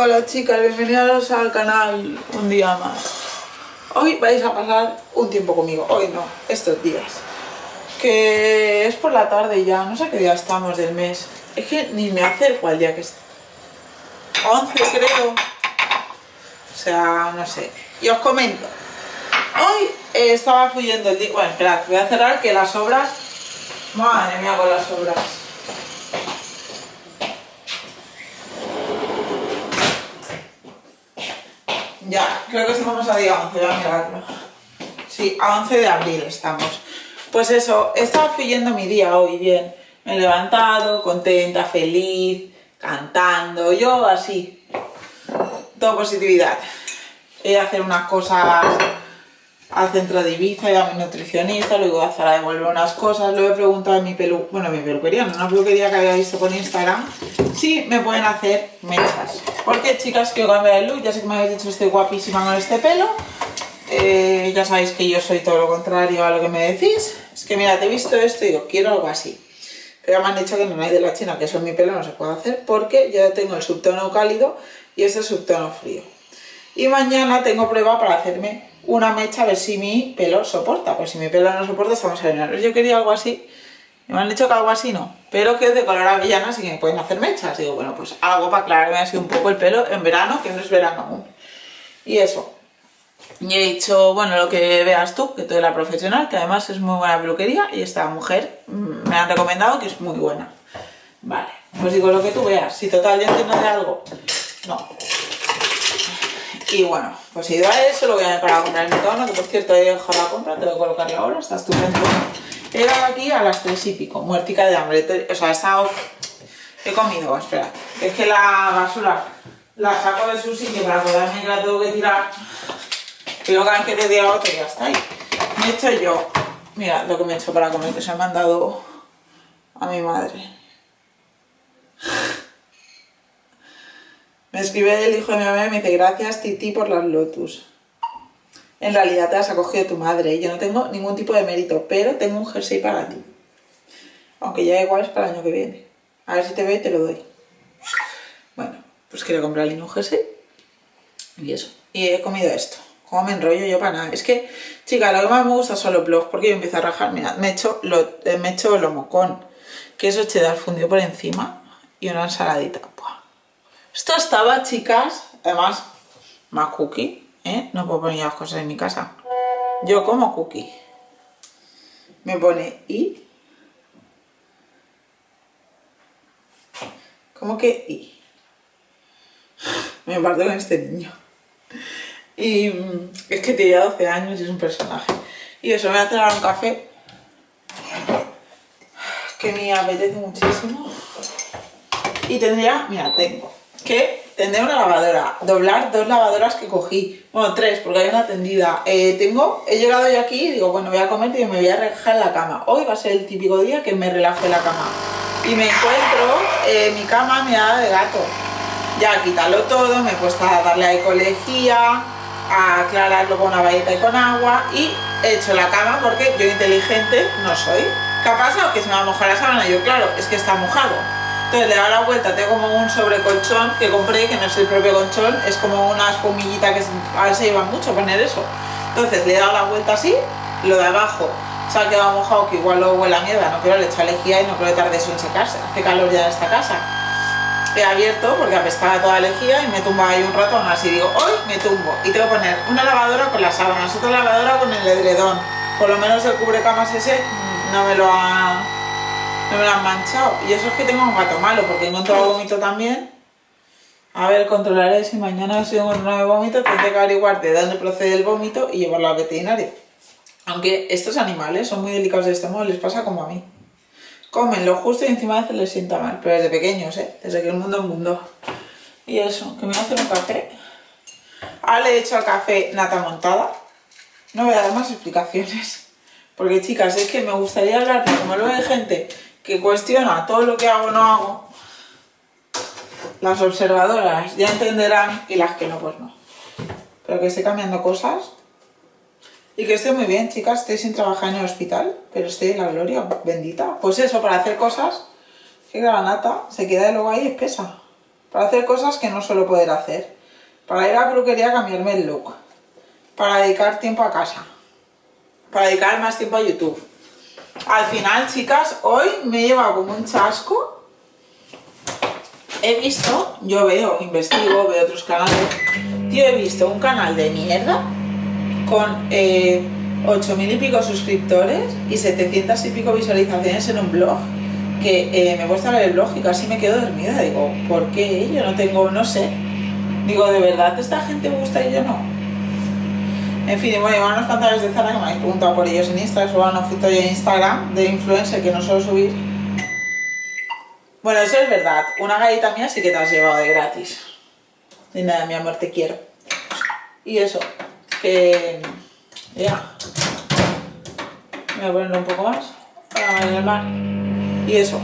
Hola chicas, bienvenidos al canal un día más. Hoy vais a pasar un tiempo conmigo, hoy no, estos días. Que es por la tarde ya, no sé qué día estamos del mes. Es que ni me acerco al día que es. 11 creo. O sea, no sé. Y os comento. Hoy estaba fluyendo el día. Bueno, esperad, voy a cerrar que las obras. Madre mía con las obras. Ya, creo que estamos a día 11, voy a mirarlo. Sí, a 11 de abril estamos. Pues eso, estaba fluyendo mi día hoy bien. Me he levantado, contenta, feliz, cantando, yo así. Todo positividad. He ido a hacer unas cosas al centro de Ibiza, a mi nutricionista, luego a Zara a devolver unas cosas. Luego he preguntado en mi peluquería, no una peluquería que había visto por Instagram, si me pueden hacer mechas. Porque chicas, quiero cambiar el look, ya sé que me habéis dicho estoy guapísima con este pelo. Ya sabéis que yo soy todo lo contrario a lo que me decís. Es que mira, te he visto esto y digo, quiero algo así. Pero me han dicho que no hay de la China, que eso en mi pelo no se puede hacer porque yo tengo el subtono cálido y este subtono frío. Y mañana tengo prueba para hacerme una mecha a ver si mi pelo soporta. Pues si mi pelo no soporta, estamos a ver. Yo quería algo así. Y me han dicho que algo así no. Pero que es de color avellana, así que me pueden hacer mechas. Digo, bueno, pues algo para aclararme así un poco el pelo en verano, que no es verano aún. Y eso. Y he dicho, bueno, lo que veas tú, que tú eres la profesional, que además es muy buena peluquería. Y esta mujer me han recomendado que es muy buena. Vale, pues digo lo que tú veas. Si total yo entiendo de algo, no. Y bueno, pues he ido a eso, lo voy a para comprar el micrófono, que por cierto he dejado la compra, tengo que colocarla ahora, está estupendo. He llegado aquí a las 3 y pico, muertica de hambre, o sea, he comido, espera, es que la basura la saco de su sitio para acordarme que la tengo que tirar, pero cada vez que te diga otro ya está ahí. Me he hecho yo, mira lo que me he hecho para comer, que se ha mandado a mi madre. Me escribe el hijo de mi mamá y me dice, gracias Titi por las Lotus. En realidad te las ha cogido tu madre y yo no tengo ningún tipo de mérito, pero tengo un jersey para ti. Aunque ya igual es para el año que viene. A ver si te veo y te lo doy. Bueno, pues quiero comprarle un jersey y eso. Y he comido esto. ¿Cómo me enrollo yo para nada? Es que, chicas, lo que más me gusta son los vlogs porque yo empiezo a rajar. Mira, me he hecho lomo con queso cheddar fundido por encima y una ensaladita. ¡Buah! Esto estaba, chicas, además, más cookie, ¿eh? No puedo poner las cosas en mi casa. Yo como cookie. Me pone y... ¿Cómo que y? Me parto con este niño. Y es que tiene 12 años y es un personaje. Y eso, me voy a hacer ahora un café que me apetece muchísimo. Y tendría, mira, tendré una lavadora, doblar 2 lavadoras que cogí, bueno 3 porque hay una tendida. He llegado yo aquí y digo, bueno, voy a comer y me voy a relajar en la cama. Hoy va a ser el típico día que me relaje en la cama. Y me encuentro mi cama mirada de gato. Ya quitarlo todo, me he puesto a darle a ecología, a aclararlo con una bayeta y con agua y he hecho la cama porque yo inteligente no soy. ¿Qué ha pasado? Que se me va a mojar la sábana. Yo, claro, es que está mojado. Entonces le he dado la vuelta, tengo como un sobrecolchón que compré, que no es el propio colchón, es como una espumillita que a veces se lleva mucho poner eso. Entonces le he dado la vuelta así, lo de abajo se ha quedado mojado, que igual lo huele a mierda, no quiero le echar lejía y no creo que tarde eso en secarse, hace calor ya en esta casa. He abierto porque apestaba toda la lejía y me tumbo ahí un rato, aún así digo, hoy me tumbo y tengo que poner una lavadora con las sábanas, otra lavadora con el edredón, por lo menos el cubrecamas ese no me lo han manchado. Y eso es que tengo un gato malo porque he encontrado vómito también. A ver, controlaré si mañana si encuentro vómito, tendré que averiguar de dónde procede el vómito y llevarlo al veterinario. Aunque estos animales son muy delicados de estómago, les pasa como a mí. Comen lo justo y encima a veces les sienta mal, pero desde pequeños, desde que el mundo es mundo. Y eso, que me voy a hacer un café. Ahora le he hecho al café nata montada. No voy a dar más explicaciones. Porque chicas, es que me gustaría hablar, pero como luego hay gente que cuestiona todo lo que hago o no hago, las observadoras ya entenderán y las que no, pues no. Pero que esté cambiando cosas y que esté muy bien, chicas. Estoy sin trabajar en el hospital, pero estoy en la gloria, bendita. Pues eso, para hacer cosas, que la nata se queda luego ahí espesa. para hacer cosas que no suelo poder hacer, para ir a la peluquería a cambiarme el look, para dedicar tiempo a casa, para dedicar más tiempo a YouTube. Al final, chicas, hoy me he llevado como un chasco. He visto, yo veo, investigo, veo otros canales. Tío, he visto un canal de mierda con 8.000 y pico suscriptores y 700 y pico visualizaciones en un blog, que me he puesto a ver el blog y casi me quedo dormida. Digo, ¿por qué? Yo no tengo, no sé. Digo, ¿de verdad esta gente me gusta y yo no? En fin, y bueno, llevan unos pantalones de Zara que me habéis preguntado por ellos en Instagram, subo una foto de Instagram de influencer que no suelo subir. Bueno, eso es verdad, una galleta mía sí que te has llevado de gratis. Y nada, mi amor, te quiero. Y eso, que... ya. Voy a ponerlo un poco más para mar. Y eso.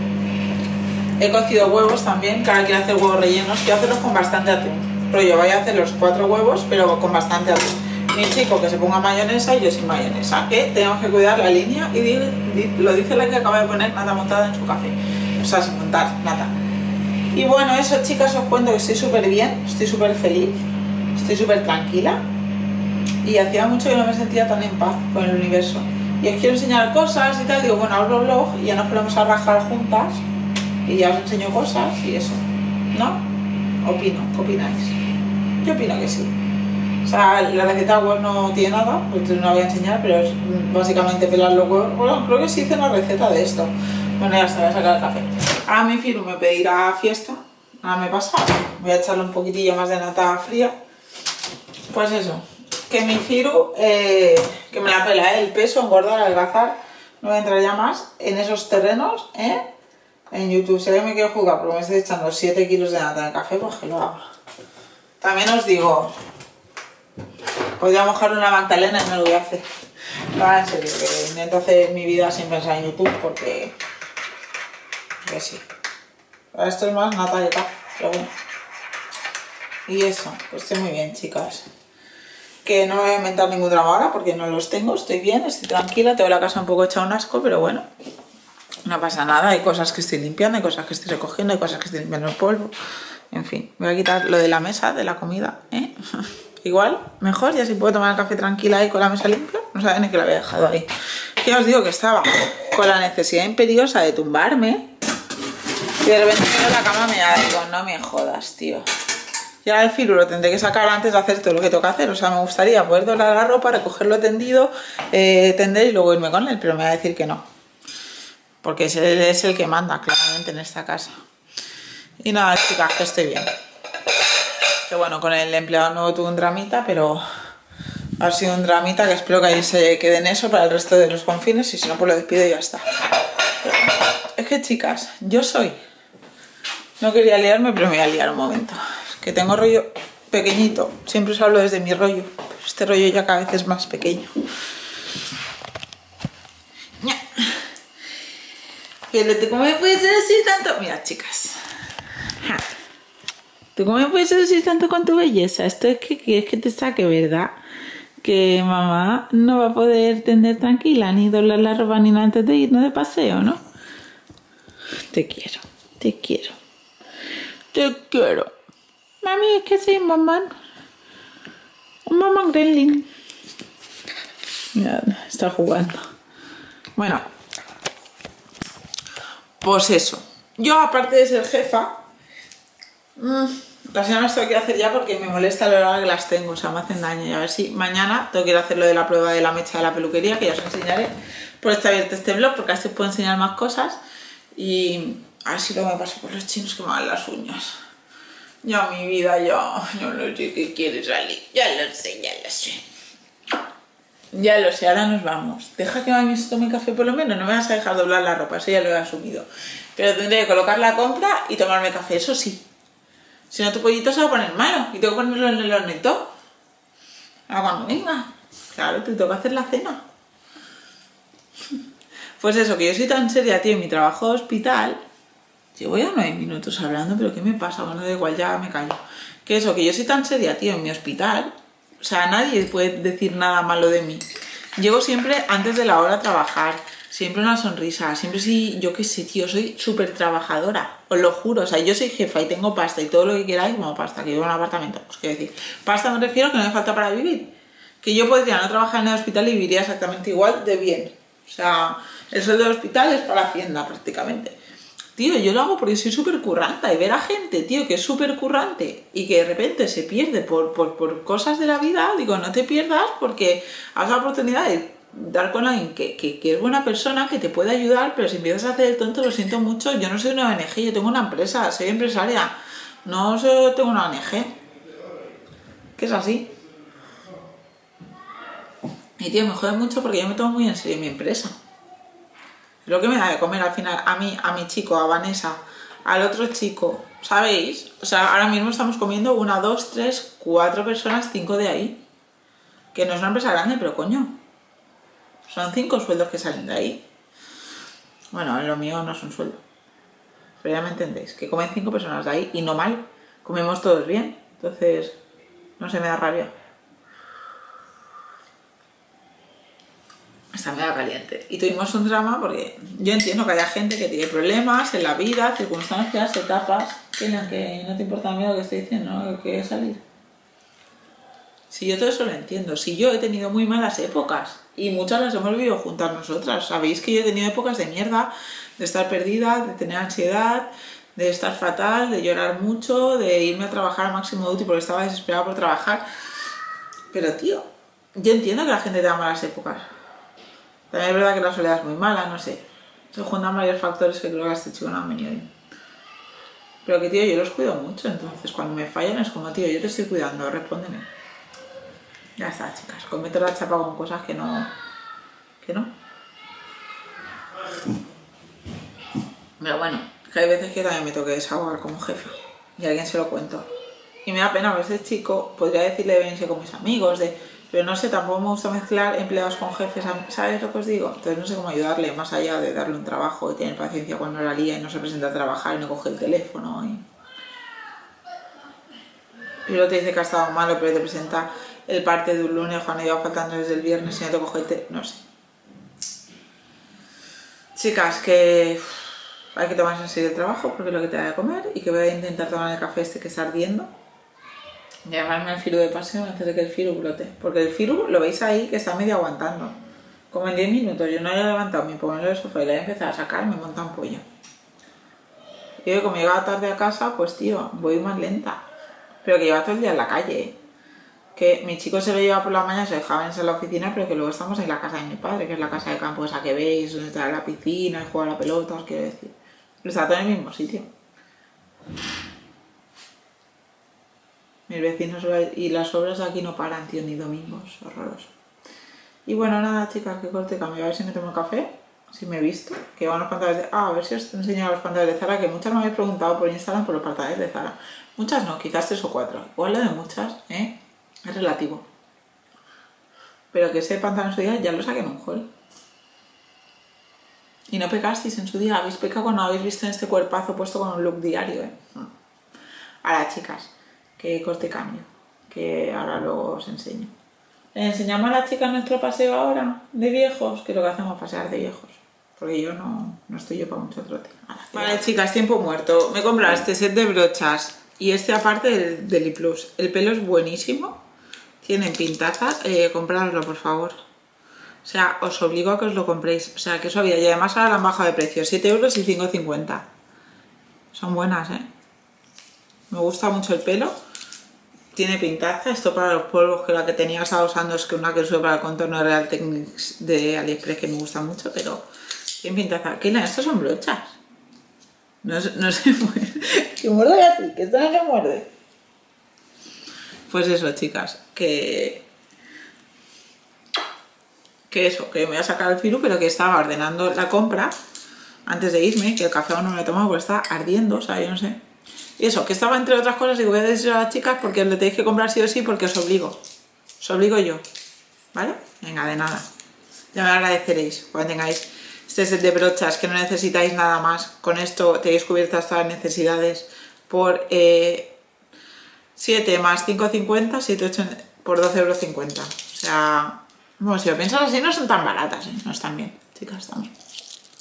He cocido huevos también, que ahora quiero hacer huevos rellenos. Quiero hacerlos con bastante atún. Rollo, voy a hacer los 4 huevos, pero con bastante atún. Mi chico que se ponga mayonesa y yo sin mayonesa, que tenemos que cuidar la línea y lo dice la que acaba de poner nata montada en su café, o sea, sin montar, nata. Y bueno, eso, chicas, os cuento que estoy súper bien, estoy súper feliz, estoy súper tranquila y hacía mucho que no me sentía tan en paz con el universo. Y os quiero enseñar cosas y tal, digo, bueno, abro blog y ya nos ponemos a rajar juntas y ya os enseño cosas y eso, ¿no? Opino, ¿qué opináis? Yo opino que sí. O sea, la receta web no tiene nada, pues no la voy a enseñar, pero es básicamente pelar los huevos. Bueno, creo que sí hice una receta de esto. Bueno, ya está, voy a sacar el café. Ahora mi Firu me pedirá fiesta. Ahora me pasa. Voy a echarle un poquitillo más de nata fría. Pues eso, que mi Firu, que me la pela, el peso, engordar, adelgazar. No voy a entrar ya más en esos terrenos, en YouTube. Si alguien me quiere jugar porque me estoy echando 7 kilos de nata en el café, pues que lo haga. También os digo... podría mojar una magdalena y no lo voy a hacer. No, en serio, que intento hacer mi vida sin pensar en YouTube porque sí. Ahora esto es más nata de acá, pero bueno. Y eso, pues estoy muy bien, chicas. Que no me voy a inventar ningún drama ahora porque no los tengo, estoy bien, estoy tranquila, tengo la casa un poco hecha un asco, pero bueno. No pasa nada, hay cosas que estoy limpiando, hay cosas que estoy recogiendo, hay cosas que estoy limpiando el polvo. En fin, voy a quitar lo de la mesa, de la comida, Igual, mejor, ya si puedo tomar el café tranquila ahí con la mesa limpia. No saben ni que la había dejado ahí. Ya os digo que estaba con la necesidad imperiosa de tumbarme. Y de repente me la cama me da, digo, no me jodas, tío. Y ahora el Firu lo tendré que sacar antes de hacer todo lo que tengo que hacer. O sea, me gustaría poder doblar la ropa, recogerlo tendido, tender y luego irme con él. Pero me va a decir que no. Porque él es el que manda, claramente, en esta casa. Y nada, chicas, que estoy bien. Que bueno, con el empleado nuevo tuve un dramita, pero ha sido un dramita que espero que ahí se quede en eso para el resto de los confines y si no, pues lo despido y ya está. Es que, chicas, yo soy... no quería liarme, pero me voy a liar un momento. Es que tengo rollo pequeñito, siempre os hablo desde mi rollo, pero este rollo ya cada vez es más pequeño. Pero ¿tú cómo me puedes decir tanto? Mira, chicas. ¿Tú cómo me puedes seducir tanto con tu belleza? Esto es que quieres que te saque, ¿verdad? Que mamá no va a poder tender tranquila, ni doblar la ropa ni nada antes de irnos de paseo, ¿no? Te quiero, te quiero. Te quiero. Mami, es que soy mamá. Un mamá gremlin. Mira, está jugando. Bueno. Pues eso. Yo, aparte de ser jefa... las semanas tengo que hacer ya porque me molesta la hora que las tengo, o sea, me hacen daño. Y a ver si mañana tengo que ir a hacer lo de la prueba de la mecha de la peluquería, que ya os enseñaré. Por está abierto este blog, porque así os puedo enseñar más cosas. Y a ver si luego me paso por los chinos que me hagan las uñas. Ya mi vida, ya no sé qué quiere salir. Ya lo sé, ya lo sé. Ya lo sé, ahora nos vamos. Deja que mami se tome café por lo menos, no me vas a dejar doblar la ropa, eso ya lo he asumido. Pero tendré que colocar la compra y tomarme café, eso sí. Si no, tu pollito se va a poner malo y tengo que ponerlo en el hornito. Ahora cuando venga. Claro, te toca hacer la cena. Pues eso, que yo soy tan seria, tío, en mi trabajo de hospital. Llevo ya 9 minutos hablando, pero ¿qué me pasa? Bueno, da igual, ya me callo. Que eso, que yo soy tan seria, tío, en mi hospital. O sea, nadie puede decir nada malo de mí. Llego siempre antes de la hora a trabajar. Siempre una sonrisa, siempre sí, yo qué sé, tío, soy súper trabajadora, os lo juro, o sea, yo soy jefa y tengo pasta y todo lo que queráis, como pasta, que vivo en un apartamento, os quiero decir, pasta me refiero que no me falta para vivir, que yo podría no trabajar en el hospital y viviría exactamente igual de bien, o sea, el sueldo del hospital es para la hacienda prácticamente. Tío, yo lo hago porque soy súper curranta y ver a gente, tío, que es súper currante y que de repente se pierde por cosas de la vida, digo, no te pierdas porque has la oportunidad de dar con alguien que es buena persona, que te puede ayudar, pero si empiezas a hacer el tonto, lo siento mucho, yo no soy una ONG, yo tengo una empresa, soy empresaria, no tengo una ONG, que es así. Y tío, me jode mucho porque yo me tomo muy en serio mi empresa. Lo que me da de comer al final a mí, a mi chico, a Vanessa, al otro chico, ¿sabéis? O sea, ahora mismo estamos comiendo 1, 2, 3, 4 personas, 5 de ahí. Que no es una empresa grande, pero coño, son 5 sueldos que salen de ahí. Bueno, lo mío no es un sueldo. Pero ya me entendéis, que comen 5 personas de ahí y no mal. Comemos todos bien. Entonces, no se me da rabia. Está medio caliente. Y tuvimos un drama porque yo entiendo que haya gente que tiene problemas en la vida, circunstancias, etapas, que no te importa miedo lo que estoy diciendo, ¿no? Que salir. Si yo todo eso lo entiendo, si yo he tenido muy malas épocas y muchas las hemos vivido juntas nosotras, sabéis que yo he tenido épocas de mierda, de estar perdida, de tener ansiedad, de estar fatal, de llorar mucho, de irme a trabajar a máximo útil porque estaba desesperada por trabajar. Pero tío, yo entiendo que la gente tenga malas épocas. También es verdad que la soledad es muy mala, no sé. Se juntan varios factores que creo que a este chico no han venido bien. Pero que tío, yo los cuido mucho, entonces cuando me fallan es como, tío, yo te estoy cuidando, respóndeme. Ya está, chicas, cometo la chapa con cosas que no. Pero bueno, que hay veces que también me tengo que desahogar como jefa y a alguien se lo cuento. Y me da pena, porque este chico podría decirle de venirse con mis amigos, pero no sé, tampoco me gusta mezclar empleados con jefes, ¿sabes lo que os digo? Entonces no sé cómo ayudarle, más allá de darle un trabajo y tener paciencia cuando la lía y no se presenta a trabajar y no coge el teléfono. Y luego te dice que ha estado malo, pero te presenta el parte de un lunes cuando iba faltando desde el viernes y no te coge el teléfono, no sé. Chicas, que hay que tomarse en serio el trabajo porque es lo que te da de comer y que voy a intentar tomar el café este que está ardiendo. Llevarme el firu de pasión antes de que el firu brote. Porque el firu lo veis ahí que está medio aguantando. Como en 10 minutos yo no le he levantado mi ponerlo del sofá y le he empezado a sacar, me monta un pollo. Y yo como llegaba tarde a casa, pues tío, voy más lenta. Pero que lleva todo el día en la calle, ¿eh? Que mi chico se lo lleva por la mañana, se dejaba en la oficina, pero que luego estamos en la casa de mi padre, que es la casa de campo esa que veis, donde está la piscina y juega a la pelota, os quiero decir. Pero está todo en el mismo sitio. Mis vecinos y las obras aquí no paran, tío, ni domingos, horroroso. Y bueno, nada, chicas, que corte cambio. A ver si me tomo café, si me he visto. Que van los pantalones de... a ver si os he enseñado los pantalones de Zara, que muchas me habéis preguntado por Instagram por los pantalones de Zara. Muchas no, quizás 3 o 4. Igual lo de muchas, es relativo. Pero que ese pantalón en su día ya lo saqué en un haul. Y no pecasteis en su día, habéis pecado cuando habéis visto en este cuerpazo puesto con un look diario, Ahora, chicas, que corte cambio, que ahora luego os enseño. ¿Enseñamos a las chicas nuestro paseo ahora de viejos? Que es lo que hacemos, pasear de viejos. Porque yo no estoy yo para mucho trote. Vale, chicas, tiempo muerto. Me he comprado este set de brochas y este aparte del Liplus. El pelo es buenísimo, tienen pintaza, comprádoslo por favor. O sea, os obligo a que os lo compréis. O sea, que suavidad. Y además ahora la han bajado de precio, 7 euros y 5,50. Son buenas, Me gusta mucho el pelo. Tiene pintaza. Esto para los polvos, que la que tenía estaba usando es que una que uso para el contorno de Real Techniques de AliExpress, que me gusta mucho, pero tiene pintaza. ¿Qué? Estas son brochas. No se muerde. Que muerde a ti, que esto no se muerde. Pues eso, chicas, que eso, que me voy a sacar el firu, pero que estaba ordenando la compra antes de irme, que el café aún no me lo he tomado porque está ardiendo, o sea, yo no sé. Y eso, que estaba entre otras cosas y voy a decir a las chicas porque le tenéis que comprar sí o sí porque os obligo. Os obligo yo. ¿Vale? Venga, de nada. Ya me agradeceréis cuando tengáis este set de brochas que no necesitáis nada más. Con esto tenéis cubiertas todas las necesidades por 7 más 5,50, 7, 8 por 12,50 €. O sea, bueno, si lo piensas así no son tan baratas, no están bien, chicas, también.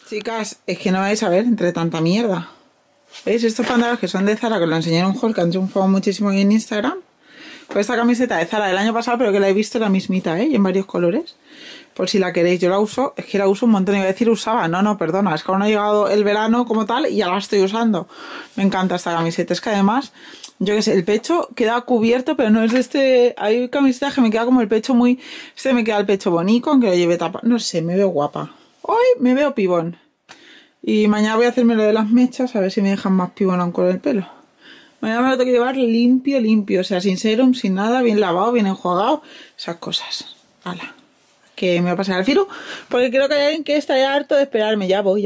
Chicas, es que no vais a ver entre tanta mierda. ¿Veis? Estos pantalones que son de Zara, que os lo enseñé en un haul que han triunfado muchísimo en Instagram. Pues esta camiseta de Zara del año pasado, pero que la he visto la mismita, y en varios colores. Por si la queréis, yo la uso, es que la uso un montón. Iba a decir usaba, no, perdona, es que aún no ha llegado el verano como tal y ya la estoy usando. Me encanta esta camiseta, es que además, yo qué sé, el pecho queda cubierto, pero no es de este... Hay camisetas que me queda como el pecho muy... Este me queda el pecho bonito, aunque lo lleve tapado. No sé, me veo guapa. Hoy me veo pibón. Y mañana voy a hacerme lo de las mechas, a ver si me dejan más pibón aún con el pelo. Mañana me lo tengo que llevar limpio, o sea, sin serum, sin nada, bien lavado, bien enjuagado, esas cosas. Hala, que me va a pasar al filo, porque creo que hay alguien que está ya harto de esperarme. Ya voy.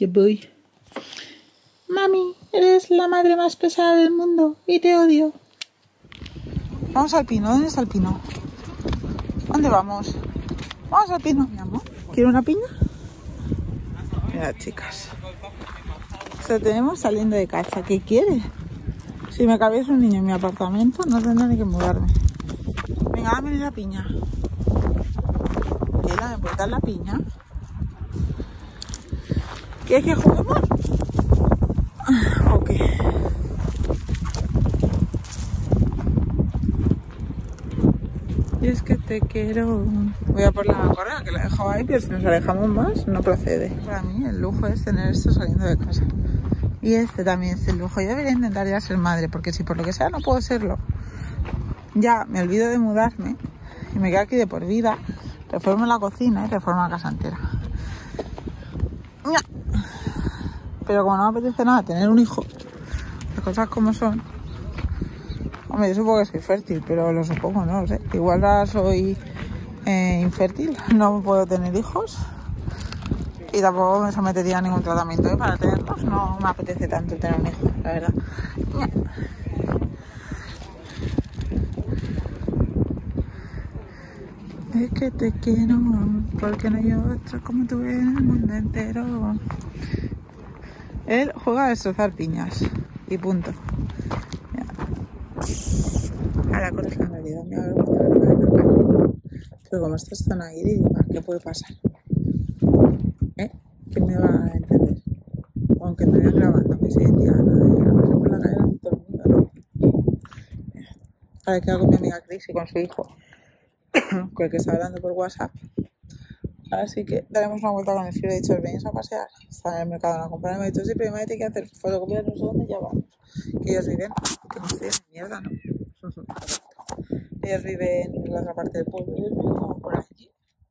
Mami, eres la madre más pesada del mundo y te odio. Vamos al pino, ¿dónde está el pino? ¿Dónde vamos? Vamos al pino, mi amor. ¿Quiere una piña? Mirad, chicas. Esto tenemos saliendo de casa. ¿Qué quiere? Si me cabiese un niño en mi apartamento, no tendré ni que mudarme. Venga, dame la piña. ¿Qué? ¿Me puedes dar la piña? ¿Quieres que juguemos? Ok. Y es que te quiero. Voy a por la correa, que la he dejado ahí, pero si nos alejamos más, no procede. Para mí el lujo es tener esto saliendo de casa. Y este también es el lujo. Yo debería intentar ya ser madre, porque si por lo que sea no puedo serlo, ya me olvido de mudarme y me quedo aquí de por vida, reformo la cocina y reformo la casa entera. Pero como no me apetece nada tener un hijo, las cosas como son. Hombre, yo supongo que soy fértil, pero lo supongo, no lo sé. Igual ahora soy infértil, no puedo tener hijos. Y tampoco me sometería a ningún tratamiento para tenerlos. No me apetece tanto tener un hijo, la verdad. Es que te quiero, porque no hay otro como tú en el mundo entero. Él juega a destrozar piñas. Y punto. A la corte en realidad me hago pero como esto es zona ahí, digo, ¿qué puede pasar? ¿Quién me va a entender? Aunque me vayan grabando, que se entienda nada de grabarse por la calle de todo el mundo, ¿no? Ahora he quedado con mi amiga Cris y con su hijo, con el que está hablando por WhatsApp. Así que daremos una vuelta con el filo. He dicho, ¿venís a pasear? Está en el mercado a comprar. Me ha dicho, sí, pero me hay que hacer fotocopias, no sé dónde, ya vamos. Que ellos viven, que no estoy en mierda, ¿no? Ellos viven en la otra parte del pueblo, ellos viven como por aquí.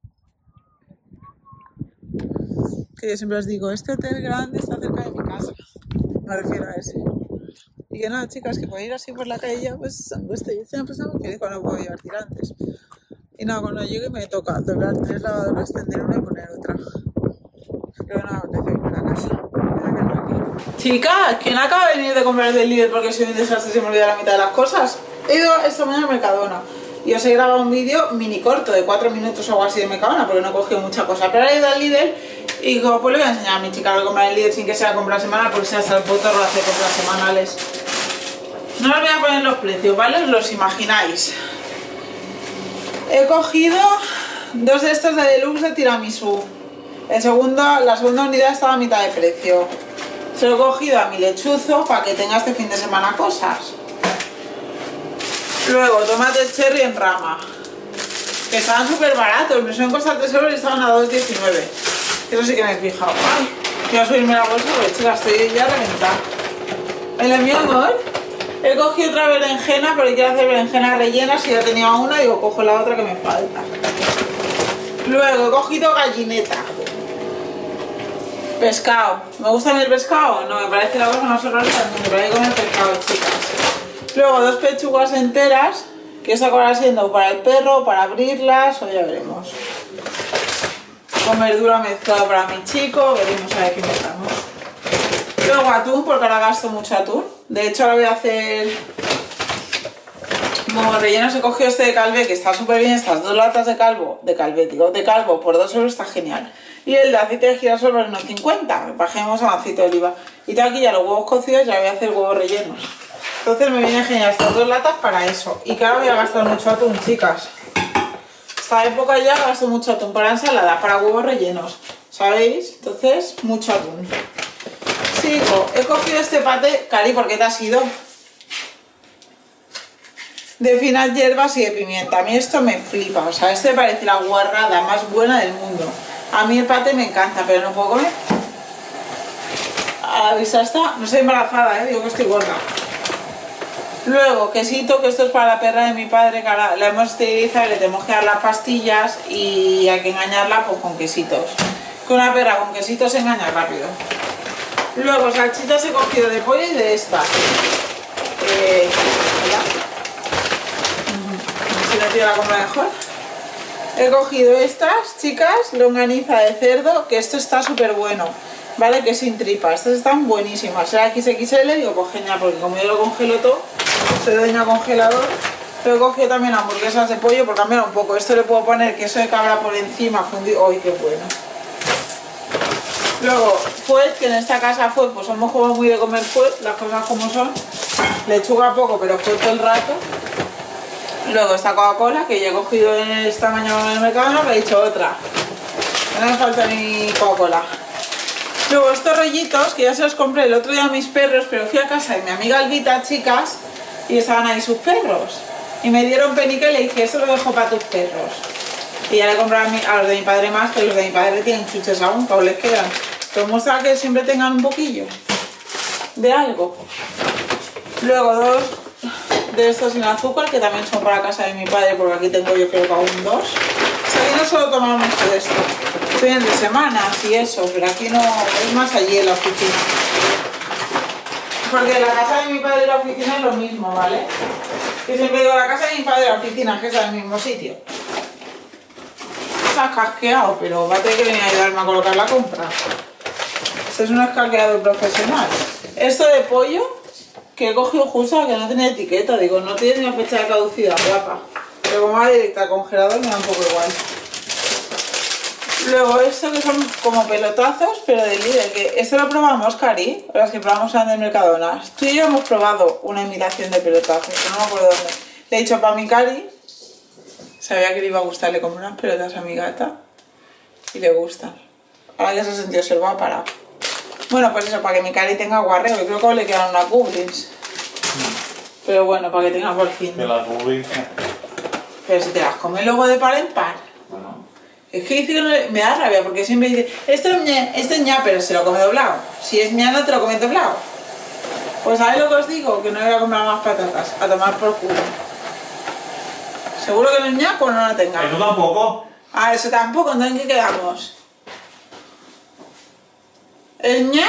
Que yo siempre os digo, este hotel grande está cerca de mi casa. Me refiero a ese. Y que nada, chicas, que puedo ir así por la calle ya, pues angustia. Yo estoy pensando que no puedo llevar tirantes. Y nada, cuando llegue me toca doblar 3 lavadoras, extender una y poner otra. Pero nada, me apetece ir a casa. Chicas, ¿quién acaba de venir de comprar del Lidl porque soy un desastre y se me olvida la mitad de las cosas? He ido esta mañana a Mercadona y os he grabado un vídeo mini corto de 4 minutos o algo así de Mercadona porque no he cogido mucha cosa. Pero he ido al Lidl y digo, pues le voy a enseñar a mi chica a comprar el Lidl sin que sea compra semanal, porque sea hasta el puto de hacer compras semanales. No os voy a poner los precios, ¿vale? Os los imagináis. He cogido 2 de estos de deluxe de tiramisú. La segunda unidad estaba a mitad de precio. Se lo he cogido a mi lechuzo para que tenga este fin de semana cosas. Luego, tomates cherry en rama, que estaban súper baratos. Me suelen costar 3 euros y estaban a 2,19. Eso sí que me he fijado. Ay, voy a subirme la bolsa porque, chicas, estoy ya reventada. Hola, mi amor. He cogido otra berenjena porque quiero hacer berenjenas rellenas. Si ya tenía una, digo, cojo la otra que me falta. Luego he cogido gallineta. Pescado. ¿Me gusta a mí el pescado? No, me parece la cosa más horrorosa del mundo, pero hay que comer pescado, chicas. Luego 2 pechugas enteras, que esta acabará siendo para el perro, para abrirlas, o ya veremos. Con verdura mezclada para mi chico, veremos a ver qué empezamos. Luego atún, porque ahora gasto mucho atún. De hecho ahora voy a hacer... Como rellenos he cogido este de Calvé, que está súper bien. Estas 2 latas de calvo por 2 euros, está genial. Y el de aceite de girasol por 1,50. Bajemos a aceite de oliva. Y tengo aquí ya los huevos cocidos, ya voy a hacer huevos rellenos. Entonces me vienen genial estas 2 latas para eso. Y claro, voy a gastar mucho atún, chicas. Esta época ya gasto mucho atún para ensalada, para huevos rellenos, ¿sabéis? Entonces, mucho atún. Sigo, he cogido este paté, Cari, ¿por qué te has ido? De finas hierbas y de pimienta. A mí esto me flipa, o sea, este me parece la guarrada más buena del mundo. A mí el paté me encanta, pero no puedo comer. A la vista está, no soy embarazada, digo que estoy gorda. Luego, quesito, que esto es para la perra de mi padre, que ahora la hemos esterilizado y le tenemos que dar las pastillas y hay que engañarla pues con quesitos. Que una perra con quesitos se engaña rápido. Luego, salchichas he cogido de pollo y de esta. Si no tiro la compra mejor. He cogido estas, chicas, longaniza de cerdo, que esto está súper bueno. Vale, que es sin tripa. Estas están buenísimas. Será XXL, digo, pues genial, porque como yo lo congelo todo, soy dueña congelador. Pero he cogido también hamburguesas de pollo por cambiar un poco. Esto le puedo poner queso de cabra por encima, fundido. ¡Ay, qué bueno! Luego, fuet, que en esta casa fuet, pues somos como muy de comer fuet, las cosas como son. Lechuga poco, pero fuet todo el rato. Luego esta Coca-Cola, que ya he cogido esta mañana en el mercado, me he dicho otra. No me falta ni Coca-Cola. Luego estos rollitos, que ya se los compré el otro día a mis perros, pero fui a casa de mi amiga Albita, chicas, y estaban ahí sus perros. Y me dieron penica y le dije, esto lo dejo para tus perros. Y ya le compré a los de mi padre más, que los de mi padre tienen chuches aún, que aún les quedan. Pero muestra que siempre tengan un poquillo de algo. Luego dos de estos sin azúcar, que también son para casa de mi padre, porque aquí tengo yo creo que aún dos. O sea, aquí no solo tomamos mucho de esto. Fines de semana y eso, pero aquí no, es más allí en la oficina. Porque la casa de mi padre y la oficina es lo mismo, ¿vale? Que siempre digo, la casa de mi padre y la oficina, que es el mismo sitio. Se ha casqueado, pero va a tener que venir a ayudarme a colocar la compra. Este es un escaqueador profesional. Esto de pollo, que he cogido justo, que no tenía etiqueta, digo, no tiene ni fecha de caducidad, guapa. Pero como va directa al congelador, me da un poco igual. Luego esto que son como pelotazos, pero de líder, que esto lo probamos, Cari, las que probamos en el Mercadona. Tú y yo hemos probado una imitación de pelotazos, no me acuerdo dónde. Le he dicho para mi Cari, sabía que le iba a gustar, le compré unas pelotas a mi gata y le gustan. Ahora ya se ha sentido selva, ha parado. Bueno, pues eso, para que mi Cari tenga guarreo, y creo que le quedan unas Goblins. Pero bueno, para que tenga por fin. De las Goblins. Pero si te las comes luego de par en par. Bueno. Es que dice que no me da rabia porque siempre dice, esto es ña, pero se lo come doblado. Si es ña, no te lo come doblado. Pues ¿sabéis lo que os digo? Que no voy a comprar más patatas, a tomar por culo. ¿Seguro que no es ña o no la tengas? ¿Eso tampoco? Ah, eso tampoco, entonces ¿en qué quedamos? ¿Es ña?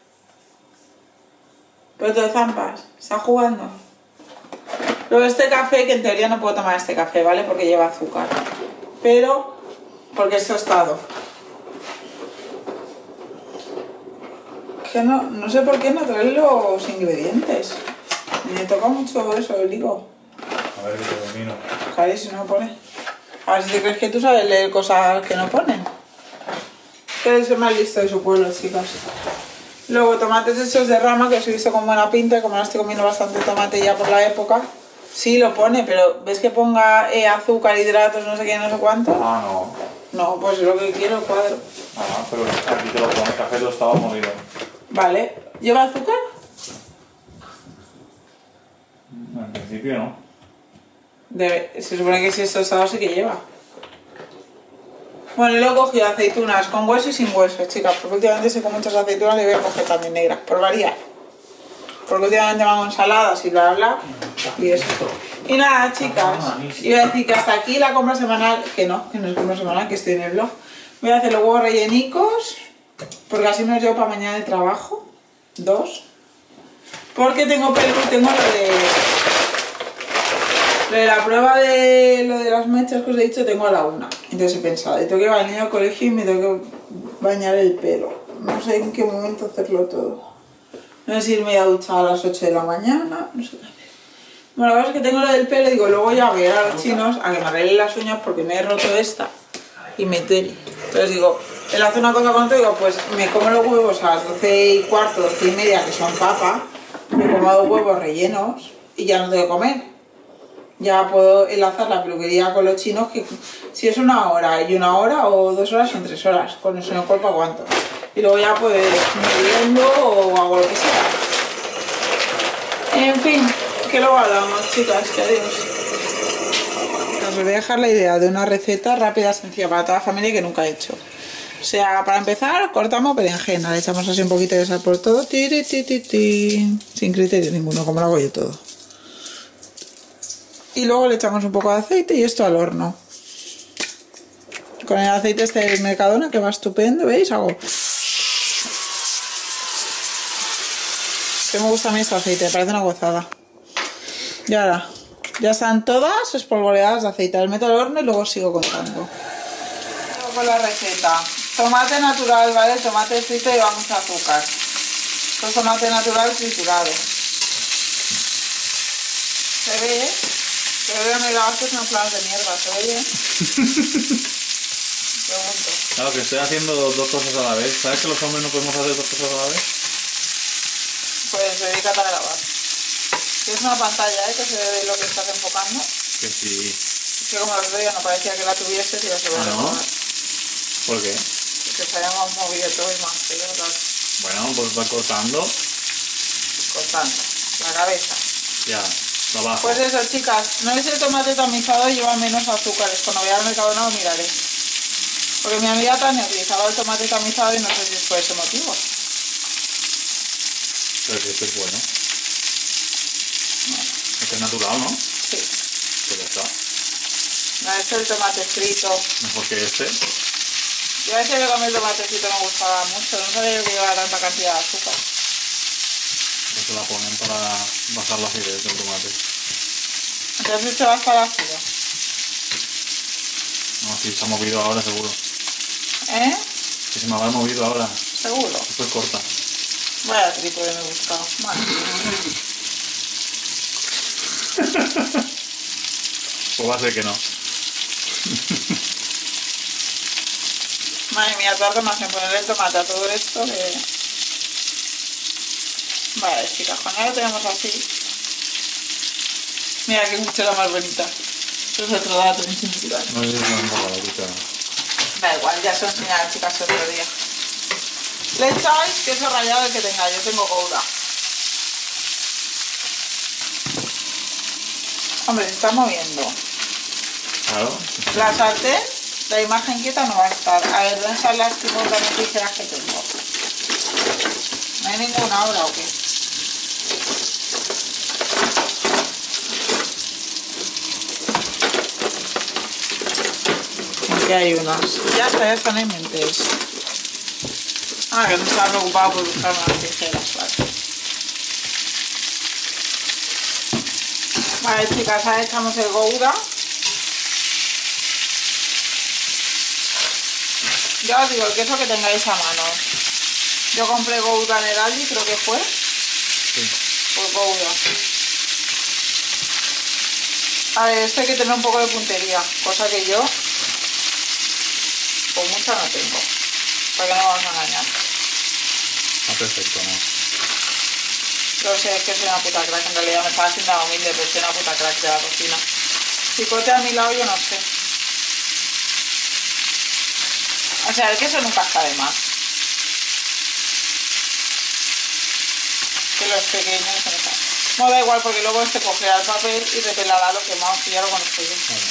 Pero te zampas, está jugando. Luego este café, que en teoría no puedo tomar este café, ¿vale? Porque lleva azúcar. Pero porque es tostado. Que no sé por qué no traen los ingredientes. Me toca mucho eso, digo. A ver, que te domino. Cari, si no pone. A ver si te crees que tú sabes leer cosas que no ponen. Que es el más listo de su pueblo, chicas. Luego tomates esos de rama, que os he visto con buena pinta, como ahora estoy comiendo bastante tomate ya por la época. Sí, lo pone, pero ¿ves que ponga azúcar, hidratos, no sé qué, no sé cuánto? Ah, no. No, pues es lo que quiero, el cuadro. Ah, pero aquí te lo pone, café tostado molido. Vale. ¿Lleva azúcar? En principio no. Se supone que si es tostado sí que lleva. Bueno, y luego he cogido aceitunas con hueso y sin hueso, chicas, porque últimamente se come muchas aceitunas y voy a coger también negras, por variar. Porque últimamente me hago ensaladas y bla bla y eso. Y nada, chicas, iba a decir que hasta aquí la compra semanal, que no es compra semanal, que estoy en el blog. Voy a hacer los huevos rellenicos, porque así me los llevo para mañana de trabajo. 2. Porque tengo lo de la prueba de lo de las mechas que os he dicho, tengo a la 1. Entonces he pensado, tengo que llevar al niño al colegio y me tengo que bañar el pelo. No sé en qué momento hacerlo todo. No sé si irme a duchar a las 8 de la mañana, no sé qué hacer. Bueno, la verdad es que tengo lo del pelo, digo, luego ya voy a ir a los chinos a que me arreglen las uñas porque me he roto esta y me duele. Entonces digo, él hace una cosa con otro, digo, pues me como los huevos a las 12:15, 12:30, que son papa, me como 2 huevos rellenos y ya no tengo que comer. ya puedo enlazar la peluquería con los chinos, que si es 1 hora y 1 hora o 2 horas son 3 horas, con eso en el cuerpo aguanto. Y luego ya pues meriendo o hago lo que sea. En fin, que luego hablamos, chicas, que adiós. Os voy a dejar la idea de una receta rápida, sencilla para toda la familia que nunca he hecho. O sea, para empezar, cortamos berenjena, le echamos así un poquito de sal por todo, sin criterio ninguno, como lo hago yo todo. Y luego le echamos un poco de aceite y esto al horno. Con el aceite este de Mercadona que va estupendo, ¿veis? Hago... Que me gusta a mí este aceite, me parece una gozada. Y ahora, ya están todas espolvoreadas de aceite. Las meto al horno y luego sigo contando. Luego con la receta. Tomate natural, ¿vale? Tomate frito y vamos a azúcar. Esto es tomate natural triturado. ¿Se ve? Pero no la haces unos planos de mierda, ¿se ve bien? Pregunto. Claro, que estoy haciendo dos cosas a la vez. ¿Sabes que los hombres no podemos hacer dos cosas a la vez? Pues dedícate a grabar. Tienes una pantalla, que se ve lo que estás enfocando. Que sí. Que como los días no parecía que la tuvieses y ya se ve. ¿no? ¿Por qué? Que se habíamos movido todo y más feo, claro. Bueno, pues va cortando. Cortando. La cabeza. Ya, lo abajo. Pues eso, chicas, no es el tomate tamizado, lleva menos azúcares. Cuando vaya al Mercadona lo miraré. Porque mi amiga Tania utilizaba el tomate tamizado y no sé si es por ese motivo. Pero que este es bueno. Bueno, Este es natural, ¿no? sí. Pues ya está. No es el tomate frito. Mejor que este. Yo a veces que con el tomate frito me gustaba mucho. No sabía que llevaba tanta cantidad de azúcar. Que se la ponen para bajar la acidez del tomate. Entonces te vas para el ácido. No, si se ha movido ahora seguro. ¿Eh? Que se me habrá movido ahora. Seguro. Después corta. Vaya trípode me he buscado. Vale. Pues va a ser que no. Madre mía, tardo más en ponerle el tomate a todo esto que... Vale, chicas, cuando ya lo tenemos así... Mira qué cuchara más bonita. Eso es otro dato insignificante. No es un poco la cuchara. Da igual, ya se os enseñaré, chicas, otro día. Le echáis queso rallado el que tengáis, yo tengo Gouda. Hombre, se está moviendo. Claro. La sartén, la imagen quieta no va a estar. A ver, ¿dónde están las tipo también tijeras que tengo? ¿No hay ninguna ahora o qué? Aquí hay unas. Ya está, ya están en mentes. Ah, que no estaba preocupado por buscar unas tijeras, vale. Vale, chicas, ahora echamos el Gouda. Ya os digo, el queso que tengáis a mano. Yo compré Gouda en el Aldi, creo que fue. Sí. Por Gouda. A ver, este hay que tener un poco de puntería, cosa que yo, pues mucha no tengo. Para que no vamos a engañar. Ah, perfecto, ¿no? Pero sé, es que soy una puta crack, en realidad me estaba haciendo humilde, pero soy una puta crack de la cocina. Chicote a mi lado yo no sé. O sea, el queso nunca está de más. Que los pequeños no están. No da igual porque luego este cogerá el papel y repelará lo que hemos pillado con los pollos. Vale.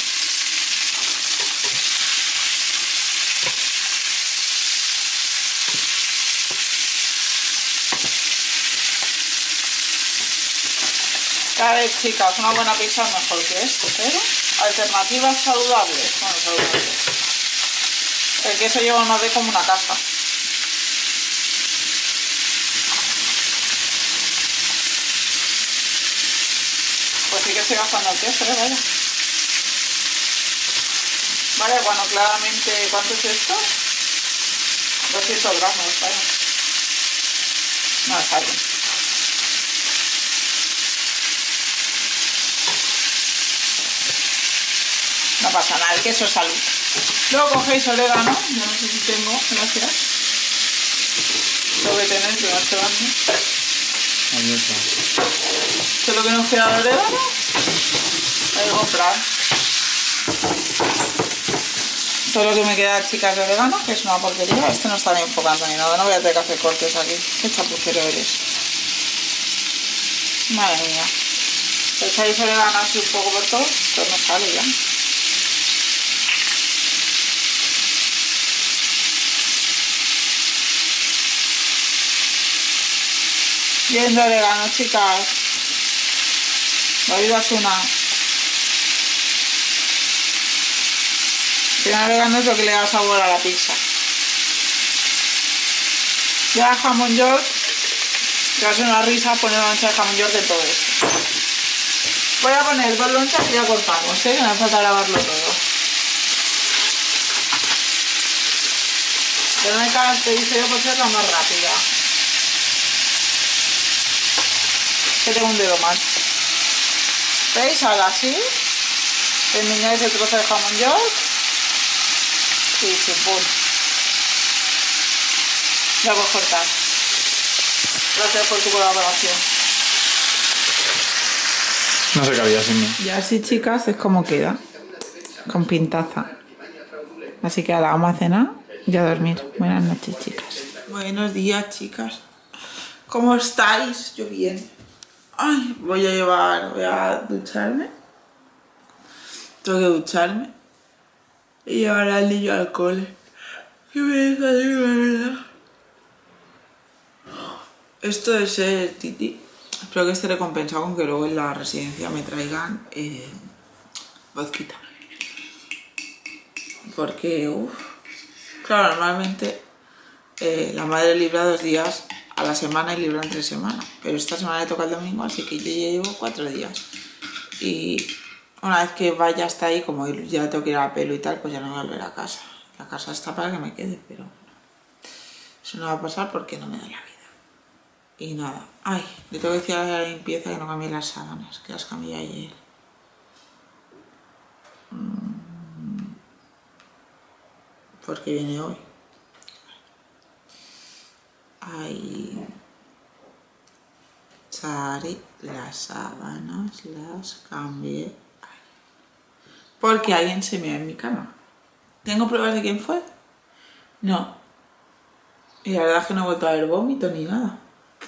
A ver, chicas, una buena pizza es mejor que esto, pero alternativas saludables. Bueno, saludables. El queso lleva una vez como una caja. Pues sí que estoy gastando el queso, vaya. Vale, bueno, claramente, ¿cuánto es esto? 200 gramos, vaya. No, está bien. No pasa nada, el queso es salud. Luego cogéis orégano, yo no sé si tengo, gracias. Tengo que tener, que no estoy dando. Ahí está. Solo que nos queda el orégano. Voy a comprar. Todo lo que me queda, chicas, de vegano, que es una porquería. Este no está ni enfocando ni nada. No voy a tener que hacer cortes aquí. Qué chapucero eres. Madre mía. ¿Le echáis orégano así un poco por todo? Pues no sale ya. Bien de orégano, chicas. La vida es una. El orégano es lo que le da sabor a la pizza. Ya jamón york, que hace una risa poner una loncha de jamón york de todo esto. Voy a poner 2 lonchas y ya cortamos, que me falta grabarlo todo. Pero me caracterizo yo por ser la más rápida. Que tengo un dedo más. ¿Veis? Ahora sí. Termináis el trozo de jamón york. Y chupón. Ya voy a cortar. Gracias por tu colaboración. No sé qué había sin mí. Y así, chicas, es como queda. Con pintaza. Así que ahora vamos a cenar y a dormir. Buenas noches, chicas. Buenos días, chicas. ¿Cómo estáis? Yo bien. Ay, voy a ducharme. Tengo que ducharme. Y llevar al niño al cole. Que me deja de verdad. Esto es el Titi. Espero que esté recompensado con que luego en la residencia me traigan vodka. Porque, claro, normalmente la madre libra 2 días a la semana y libra en 3 semanas. Pero esta semana le toca el domingo, así que yo ya llevo 4 días. Y una vez que vaya hasta ahí, como ya tengo que ir a pelo y tal, pues ya no voy a volver a casa. La casa está para que me quede, pero eso no va a pasar porque no me da la vida. Y nada, ay, le tengo que decir a la limpieza que no cambie las sábanas, que las cambié ayer. Porque viene hoy. Ay, Sari, las sábanas las cambié. Porque alguien se meó en mi cama. ¿Tengo pruebas de quién fue? No. Y la verdad es que no he vuelto a ver vómito ni nada.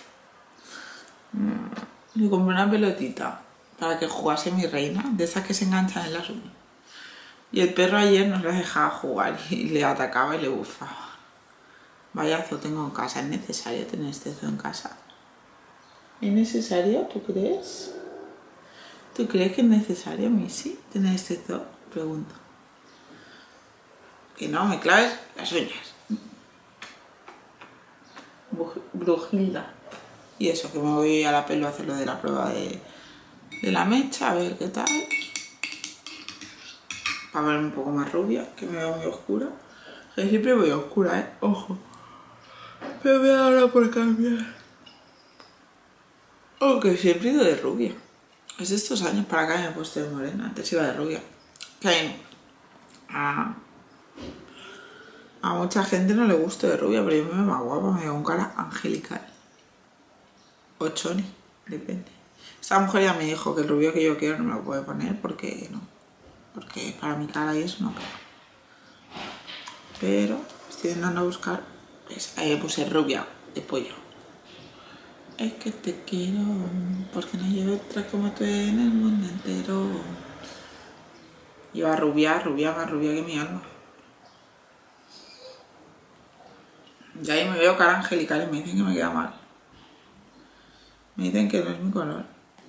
Le compré una pelotita para que jugase mi reina, de esas que se enganchan en las uñas. Y el perro ayer no le dejaba jugar y le atacaba y le bufaba. Vaya zoo tengo en casa. ¿Es necesario tener este zoo en casa? ¿Es necesario? ¿Tú crees? ¿Tú crees que es necesario, Missy, tener este zoo? Pregunto. Que no me claves las uñas. Brujilda. Y eso, que me voy a la pelo a hacer lo de la prueba de la mecha, a ver qué tal. Para verme un poco más rubia, que me veo muy oscura. Que siempre voy oscura, ojo. Pero voy ahora por cambiar. Aunque siempre he ido de rubia. Es de estos años para acá me he puesto de morena. Antes iba de rubia. Que a mucha gente no le gusta de rubia, pero yo me veo más guapa, me veo con cara angelical. O choni, depende. Esta mujer ya me dijo que el rubio que yo quiero no me lo puede poner porque no. Porque para mi cara y eso no pega. Pero estoy intentando buscar. Ahí puse rubia de pollo. Es que te quiero, porque no hay otra como tú en el mundo entero. Iba rubia, más rubia que mi alma. Y ahí me veo cara angelical y me dicen que me queda mal. Me dicen que no es mi color.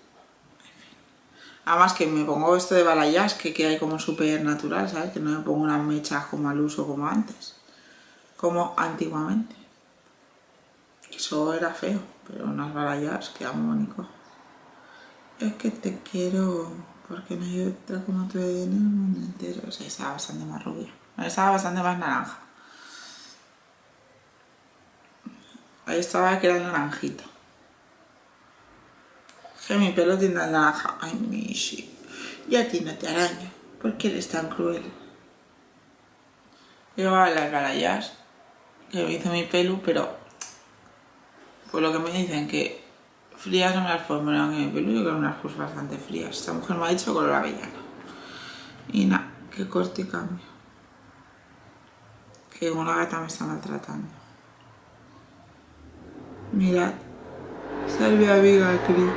Además que me pongo esto de balayage que hay como súper natural, ¿sabes? Que no me pongo unas mechas como al uso como antes. Como antiguamente. Eso era feo, pero unas balayage quedan muy bonitos. Es que te quiero, porque no hay otra como tú en el mundo entero. O sea, estaba bastante más rubia. Estaba bastante más naranja. Ahí estaba que era el naranjito. Que mi pelo tiene el naranja. Ay, Mishi. Y a ti no te araño. ¿Por qué eres tan cruel? Llevaba las balayage que me hizo mi pelo, pero por lo que me dicen que Frías no me las puedo poner en mi pelo, yo creo que me las puse bastante frías. Esta mujer me ha dicho color avellana. Y nada, que corte y cambio. Que una gata me está maltratando. Mirad. Salve amiga Cris.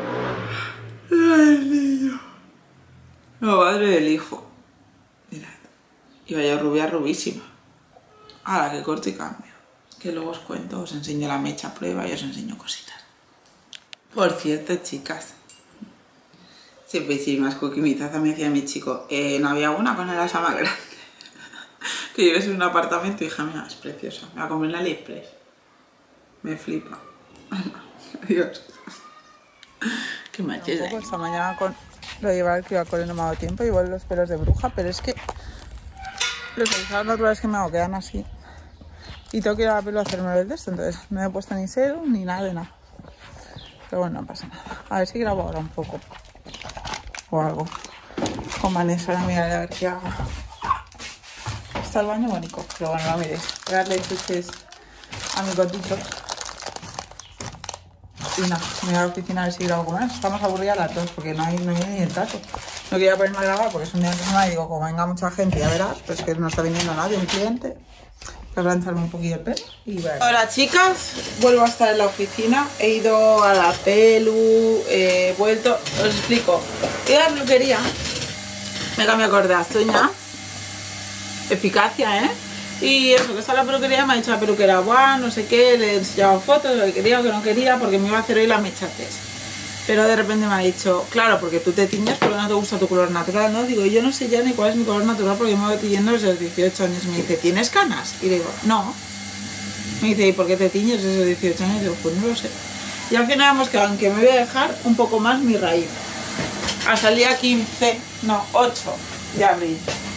Ay, niño. No, madre del hijo. Mirad. Y vaya rubia rubísima. Ahora que corte y cambio. Que luego os cuento, os enseño la mecha a prueba y os enseño cositas. Por cierto, chicas. Siempre hice más coquimizaza, me decía mi chico. No había una con el asa más grande. Que vives en un apartamento y hija mía, es preciosa. Me la compré en la AliExpress. Me flipa. Adiós. Qué machista. Un poco esta mañana con lo de llevar el criacol no me ha dado tiempo, igual los pelos de bruja, pero es que los alisados naturales que me hago quedan así. Y tengo que ir a la pelo a hacerme el de esto, entonces no me he puesto ni serum ni nada de nada. Pero bueno, no pasa nada. A ver si grabo ahora un poco. O algo. Con Vanessa, la miraré a ver qué hago. Está el baño bonito, pero bueno, no miréis. Voy a darle chuches a mi cotito. Y nada, me voy a la oficina a ver si grabo con él. Estamos aburridas las dos porque no hay ni el tato. No quería ponerme a grabar porque es un día de semana y digo, como venga mucha gente, ya verás, pues que no está viniendo nadie, un cliente. Voy a plancharme un poquillo el pelo y ver. Hola chicas, vuelvo a estar en la oficina. He ido a la pelu, he vuelto, os explico. He ido a la peluquería, me he cambiado cordas, uñas, eficacia, y eso, que está en la peluquería, me ha dicho la peluquera, guau, no sé qué, le he enseñado fotos, lo que quería o que no quería, porque me iba a hacer hoy la mecha test. Pero de repente me ha dicho, claro, porque tú te tiñes porque no te gusta tu color natural, ¿no? Digo, yo no sé ya ni cuál es mi color natural porque me voy tiñendo desde los 18 años. Me dice, ¿tienes canas? Y le digo, no. Me dice, ¿y por qué te tiñes desde los 18 años? Y digo, pues no lo sé. Y al final hemos quedado en que me voy a dejar un poco más mi raíz. Hasta el día 8 de abril.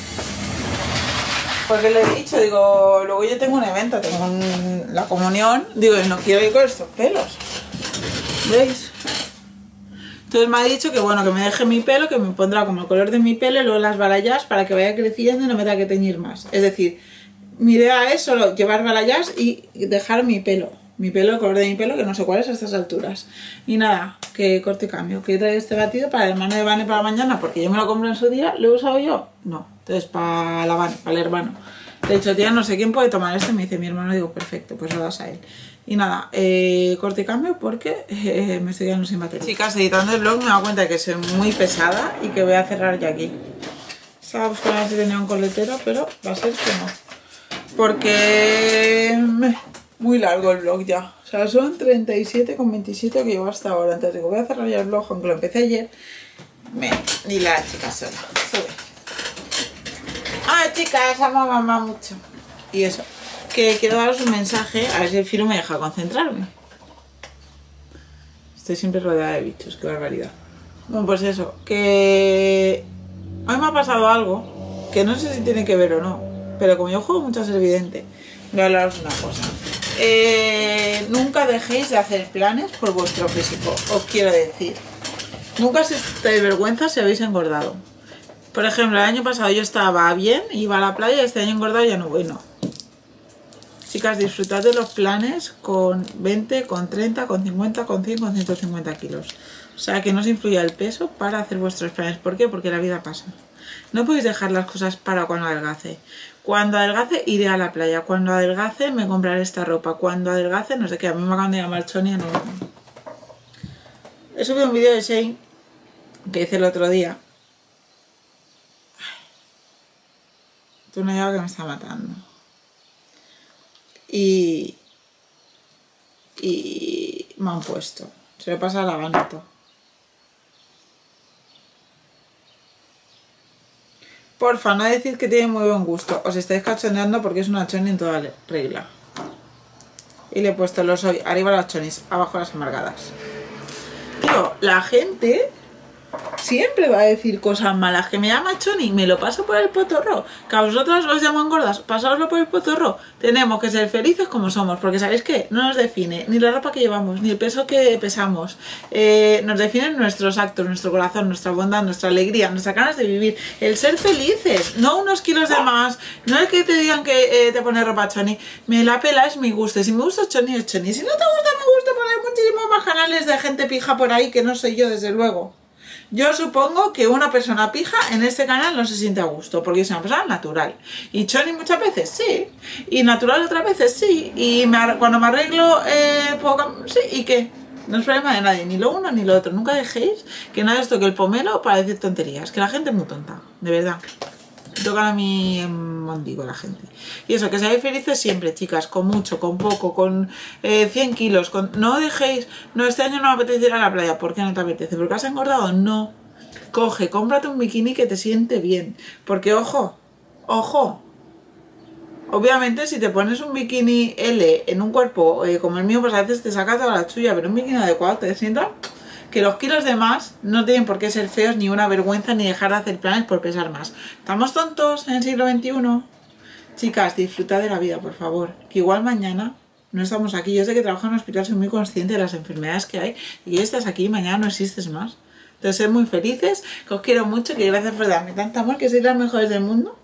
Porque le he dicho, digo, luego yo tengo un evento, tengo la comunión, digo, y no quiero ir con estos pelos. ¿Veis? Entonces me ha dicho que bueno, que me deje mi pelo, que me pondrá como el color de mi pelo y luego las balayas para que vaya creciendo y no me tenga que teñir más. Es decir, mi idea es solo llevar balayas y dejar mi pelo, el color de mi pelo, que no sé cuál es a estas alturas. Y nada, que corte y cambio, que he traído este batido para el hermano de Vane para mañana, porque yo me lo compro en su día, ¿lo he usado yo? No, entonces para la Vane, para el hermano. De hecho, tía, no sé quién puede tomar este, me dice mi hermano, digo, perfecto, pues lo das a él. Y nada, corte y cambio porque me estoy quedando sin batería. Chicas, editando el vlog me he dado cuenta de que soy muy pesada y que voy a cerrar ya aquí. Estaba buscando a ver si tenía un coletero, pero va a ser que no. Porque muy largo el vlog ya. O sea, son 37,27 que llevo hasta ahora. Entonces digo, voy a cerrar ya el vlog, aunque lo empecé ayer. Ni la chica sola. Sube. Ay, chicas, amo a mamá mucho. Y eso. Que quiero daros un mensaje, a ver si el filo me deja concentrarme. Estoy siempre rodeada de bichos, qué barbaridad. Bueno, pues eso, que hoy me ha pasado algo que no sé si tiene que ver o no, pero como yo juego mucho a ser evidente, voy a hablaros una cosa. Nunca dejéis de hacer planes por vuestro físico, os quiero decir. Nunca os estéis vergüenza si habéis engordado. Por ejemplo, el año pasado yo estaba bien, iba a la playa y este año engordado ya no voy, no. Chicas, disfrutad de los planes con 20, con 30, con 50, con 100, con 150 kilos. O sea, que no os influya el peso para hacer vuestros planes. ¿Por qué? Porque la vida pasa. No podéis dejar las cosas para cuando adelgace. Cuando adelgace, iré a la playa. Cuando adelgace, me compraré esta ropa. Cuando adelgace, no sé qué. A mí me acaban de llamar Sonia. No. He subido un vídeo de Shane que hice el otro día. Tú no llevas que me está matando. Y me han puesto. Se le pasa la ganito. Porfa, no decid que tiene muy buen gusto. Os estáis cachondeando porque es una choni en toda regla. Y le he puesto los arriba las chonis, abajo las amargadas. Tío, la gente siempre va a decir cosas malas. Que me llama Choni, me lo paso por el potorro. Que a vosotras os llaman gordas, pasaoslo por el potorro. Tenemos que ser felices como somos, porque ¿sabéis qué? No nos define ni la ropa que llevamos, ni el peso que pesamos. Nos definen nuestros actos, nuestro corazón, nuestra bondad, nuestra alegría, nuestras ganas de vivir. El ser felices, no unos kilos de más. No es que te digan que te pone ropa Choni. Me la pela, es mi gusto. Si me gusta Choni, es Choni. Si no te gusta, me gusta poner muchísimos más canales de gente pija por ahí, que no soy yo, desde luego. Yo supongo que una persona pija en este canal no se siente a gusto, porque es una persona natural. Y Choni muchas veces sí, y natural otras veces sí, y cuando me arreglo, sí, ¿y qué? No es problema de nadie, ni lo uno ni lo otro. Nunca dejéis que nadie os toque el pomelo para decir tonterías, que la gente es muy tonta, de verdad. Tocan a mi ombligo la gente. Y eso, que seáis felices siempre, chicas, con mucho, con poco, con 100 kilos. No dejéis, no, este año no me apetece ir a la playa. ¿Por qué no te apetece? ¿Porque has engordado? No. Coge, cómprate un bikini que te siente bien. Porque, ojo, ojo. Obviamente, si te pones un bikini L en un cuerpo como el mío, pues a veces te saca toda la chulla, pero un bikini adecuado te sienta... Que los kilos de más no tienen por qué ser feos, ni una vergüenza, ni dejar de hacer planes por pesar más. ¿Estamos tontos en el siglo XXI? Chicas, disfrutad de la vida, por favor. Que igual mañana no estamos aquí. Yo sé que trabajo en un hospital, soy muy consciente de las enfermedades que hay. Y estás aquí y mañana no existes más. Entonces, sed muy felices, que os quiero mucho, que gracias por darme tanto amor, que sois las mejores del mundo.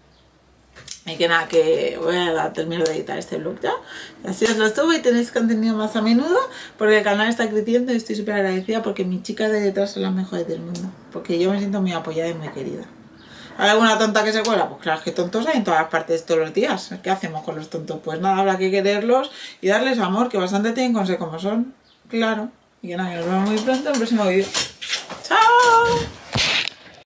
Y que nada, que voy a terminar de editar este vlog ya. Así os lo subo y tenéis contenido más a menudo, porque el canal está creciendo y estoy súper agradecida porque mis chicas de detrás son las mejores del mundo. Porque yo me siento muy apoyada y muy querida. ¿Hay alguna tonta que se cuela? Pues claro, que tontos hay en todas partes todos los días. ¿Qué hacemos con los tontos? Pues nada, habrá que quererlos y darles amor, que bastante tienen con ser como son. Claro. Y que nada, que nos vemos muy pronto en el próximo vídeo. ¡Chao!